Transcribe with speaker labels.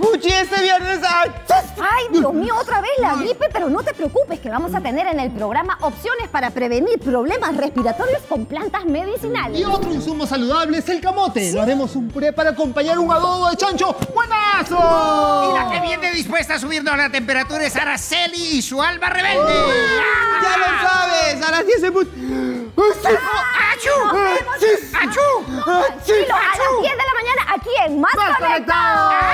Speaker 1: Puchi, este viernes...
Speaker 2: Ay, Dios mío, otra vez la gripe, pero no te preocupes que vamos a tener en el programa opciones para prevenir problemas respiratorios con plantas medicinales.
Speaker 3: Y otro insumo saludable es el camote. Lo haremos un puré para acompañar un adobo de chancho. ¡Buenazo!
Speaker 4: Y la que viene dispuesta a subirnos la temperatura es Araceli y su alma rebelde.
Speaker 1: ¡Ya lo sabes! A las 10 se...
Speaker 4: ¡Achú! ¡Achú!
Speaker 2: A las 10 de la mañana aquí en Más Conectados.